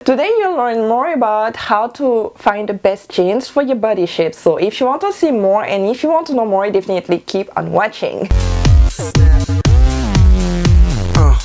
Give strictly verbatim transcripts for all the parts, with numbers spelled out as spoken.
Today you'll learn more about how to find the best jeans for your body shape. So if you want to see more and if you want to know more, definitely keep on watching. Uh.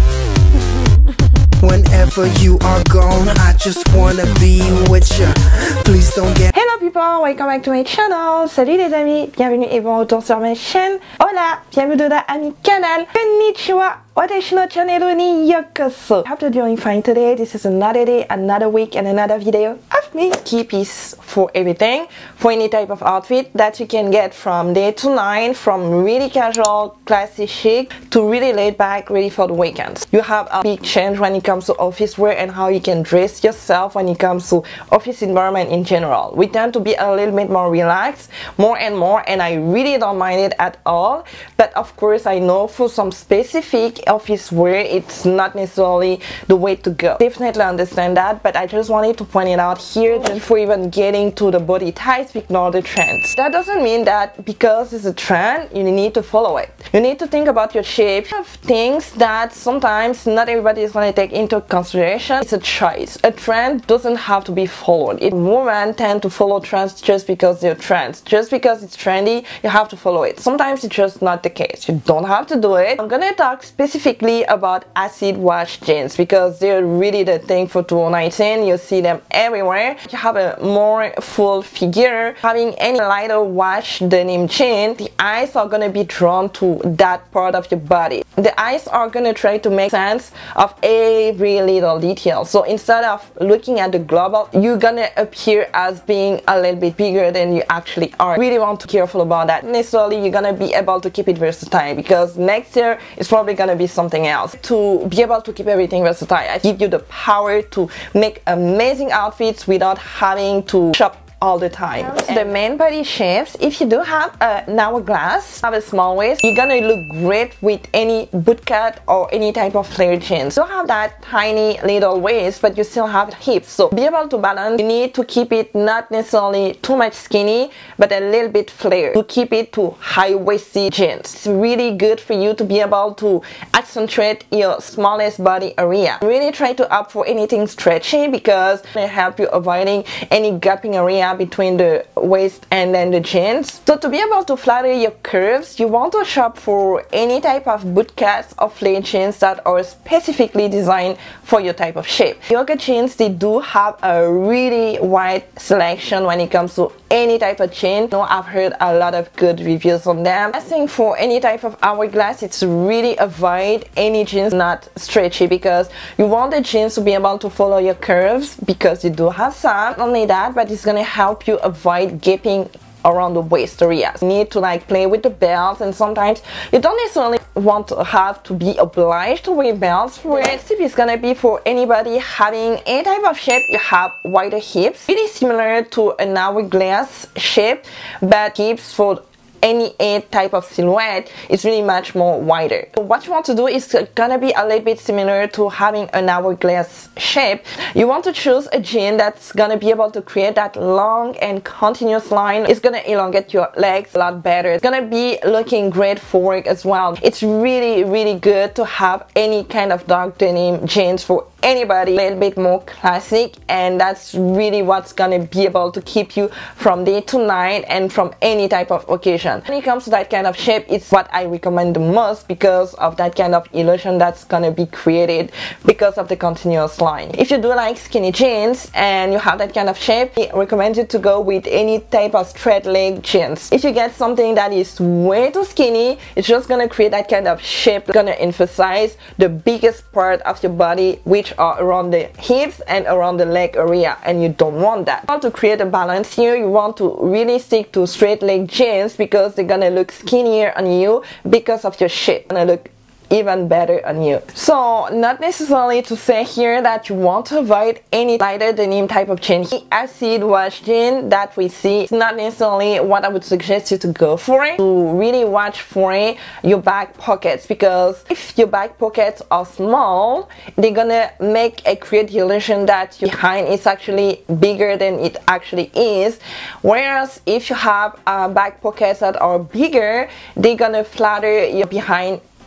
Whenever you are gone, I just wanna be with you. Please don't get. Hello people, welcome back to my channel. Salut les amis, bienvenue et bon retour sur ma chaîne. Hola, bienvenuta a mi canal. Konnichiwa. Watashi no channel ni yokoso. I hope you're doing fine today. This is another day, another week, and another video of me. Key piece for everything, for any type of outfit that you can get from day to night, from really casual, classy chic, to really laid back, ready for the weekends. You have a big change when it comes to office wear and how you can dress yourself when it comes to office environment in general. We tend to be a little bit more relaxed, more and more, and I really don't mind it at all. But of course, I know for some specific office wear, it's not necessarily the way to go. Definitely understand that, but I just wanted to point it out here just before even getting to the body types, ignore the trends. That doesn't mean that because it's a trend, you need to follow it. You need to think about your shape. You have things that sometimes not everybody is going to take into consideration. It's a choice. A trend doesn't have to be followed. It, women tend to follow trends just because they're trends. Just because it's trendy, you have to follow it. Sometimes it's just not the case. You don't have to do it. I'm gonna talk specifically Specifically about acid wash jeans because they're really the thing for two thousand nineteen. You see them everywhere. You have a more full figure. Having any lighter wash denim jean, the eyes are gonna be drawn to that part of your body. The eyes are gonna try to make sense of every little detail. So instead of looking at the global, you're gonna appear as being a little bit bigger than you actually are. Really want to be careful about that. Necessarily, you're gonna be able to keep it versatile because next year it's probably gonna be something else. To be able to keep everything versatile, I give you the power to make amazing outfits without having to shop all the time. The main body shapes, if you do have an hourglass, have a small waist, you're gonna look great with any bootcut or any type of flared jeans. You don't have that tiny little waist, but you still have hips. So be able to balance. You need to keep it not necessarily too much skinny, but a little bit flared to keep it to high-waisted jeans. It's really good for you to be able to accentuate your smallest body area. Really try to opt for anything stretchy because it will help you avoiding any gapping area between the waist and then the jeans. So to be able to flatter your curves, you want to shop for any type of bootcuts or flared jeans that are specifically designed for your type of shape. Yoga jeans, they do have a really wide selection when it comes to any type of jean. You know, I've heard a lot of good reviews on them. I think for any type of hourglass, it's really avoid any jeans not stretchy because you want the jeans to be able to follow your curves because you do have some. Not only that, but it's gonna help you avoid gaping around the waist area. You need to like play with the belts, and sometimes you don't necessarily want to have to be obliged to wear belts for it. Next tip is gonna be for anybody having any type of shape. You have wider hips, really similar to an hourglass shape, but hips for any type of silhouette is really much more wider. So what you want to do is gonna be a little bit similar to having an hourglass shape. You want to choose a jean that's gonna be able to create that long and continuous line. It's gonna elongate your legs a lot better. It's gonna be looking great for work as well. It's really really good to have any kind of dark denim jeans for anybody, a little bit more classic, and that's really what's gonna be able to keep you from day to night and from any type of occasion. When it comes to that kind of shape, it's what I recommend the most because of that kind of illusion that's gonna be created because of the continuous line. If you do like skinny jeans and you have that kind of shape, I recommend you to go with any type of straight leg jeans. If you get something that is way too skinny, it's just gonna create that kind of shape, gonna emphasize the biggest part of your body, which are around the hips and around the leg area, and you don't want that. You want to create a balance here. You want to really stick to straight leg jeans because they're gonna look skinnier on you because of your shape. Gonna look even better on you. So not necessarily to say here that you want to avoid any lighter denim type of jean. The acid wash jean that we see is not necessarily what I would suggest you to go for it. To really watch for it, your back pockets, because if your back pockets are small, they're gonna make a create the illusion that your behind is actually bigger than it actually is. Whereas if you have uh, back pockets that are bigger, they're gonna flatter your behind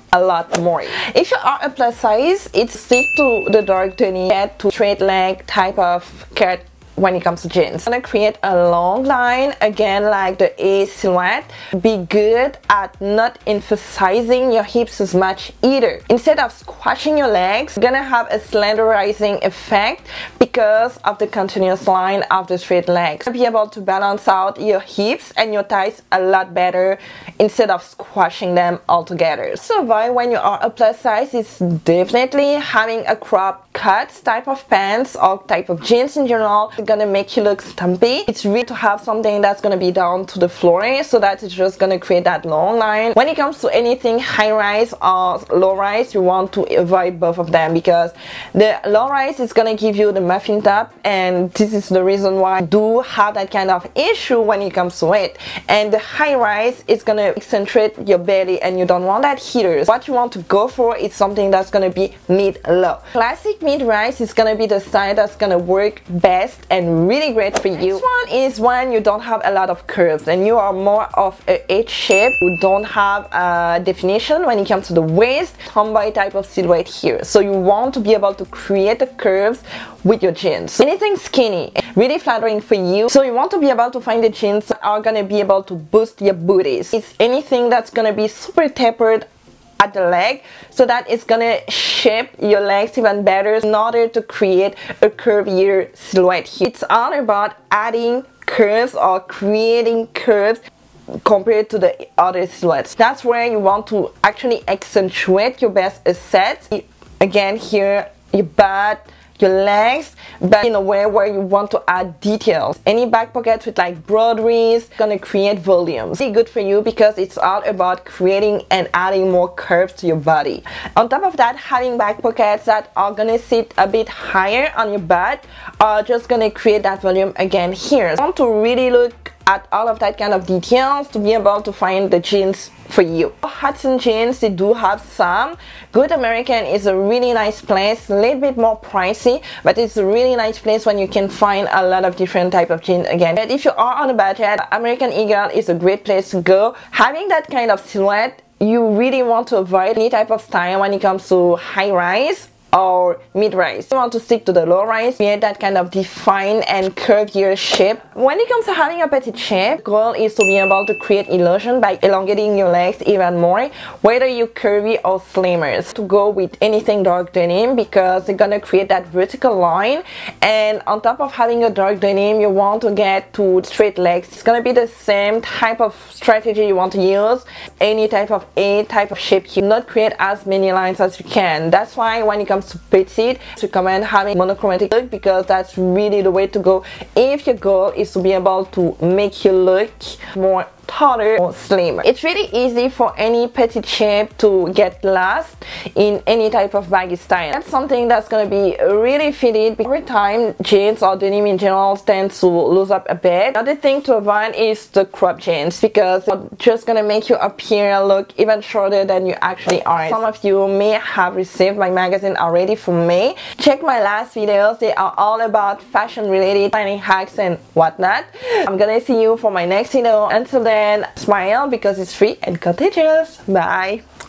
a lot more. If you are a plus size, it's stick to the dark denim, get to straight leg type of cut when it comes to jeans. I'm gonna create a long line, again like the A silhouette. Be good at not emphasizing your hips as much either. Instead of squashing your legs, you're gonna have a slenderizing effect because of the continuous line of the straight legs. You'll be able to balance out your hips and your thighs a lot better instead of squashing them all together. So why when you are a plus size is definitely having a crop cut type of pants or type of jeans in general. Gonna make you look stumpy. It's really to have something that's gonna be down to the floor so that it's just gonna create that long line. When it comes to anything high rise or low rise, you want to avoid both of them because the low rise is gonna give you the muffin top, and this is the reason why I do have that kind of issue when it comes to it. And the high rise is gonna accentuate your belly and you don't want that heaters. What you want to go for is something that's gonna be mid-low. Classic mid-rise is gonna be the style that's gonna work best and really great for you. This one is when you don't have a lot of curves and you are more of a H shape, you don't have a definition when it comes to the waist, tomboy type of silhouette here. So you want to be able to create the curves with your jeans. Anything skinny, really flattering for you. So you want to be able to find the jeans that are gonna be able to boost your booties. It's anything that's gonna be super tapered at the leg so that it's gonna shape your legs even better in order to create a curvier silhouette here. It's all about adding curves or creating curves compared to the other silhouettes. That's where you want to actually accentuate your best assets. Again here, your butt, your legs, but in a way where you want to add details. Any back pockets with like broderies gonna create volumes. Really good for you because it's all about creating and adding more curves to your body. On top of that, having back pockets that are gonna sit a bit higher on your butt are just gonna create that volume again here. I want to really look at all of that kind of details to be able to find the jeans for you. Hudson jeans, they do have some. Good American is a really nice place, a little bit more pricey, but it's a really nice place when you can find a lot of different type of jeans again. But if you are on a budget, American Eagle is a great place to go. Having that kind of silhouette, you really want to avoid any type of style when it comes to high rise or mid-rise. You want to stick to the low rise, create that kind of defined and curvier shape. When it comes to having a petite shape, goal is to be able to create illusion by elongating your legs even more, whether you curvy or slimmer. To go with anything dark denim because they're gonna create that vertical line, and on top of having a dark denim, you want to get to straight legs. It's gonna be the same type of strategy you want to use. Any type of A type of shape, you not create as many lines as you can. That's why when it comes to petite, I recommend having monochromatic look because that's really the way to go if your goal is to be able to make you look more taller or slimmer. It's really easy for any petite shape to get lost in any type of baggy style. That's something that's gonna be really fitted. Every time jeans or denim in general tends to lose up a bit. Another thing to avoid is the crop jeans because it's just gonna make you appear look even shorter than you actually are. Some of you may have received my magazine already from me. Check my last videos, they are all about fashion related styling hacks and whatnot. I'm gonna see you for my next video. Until then, smile because it's free and contagious. Bye.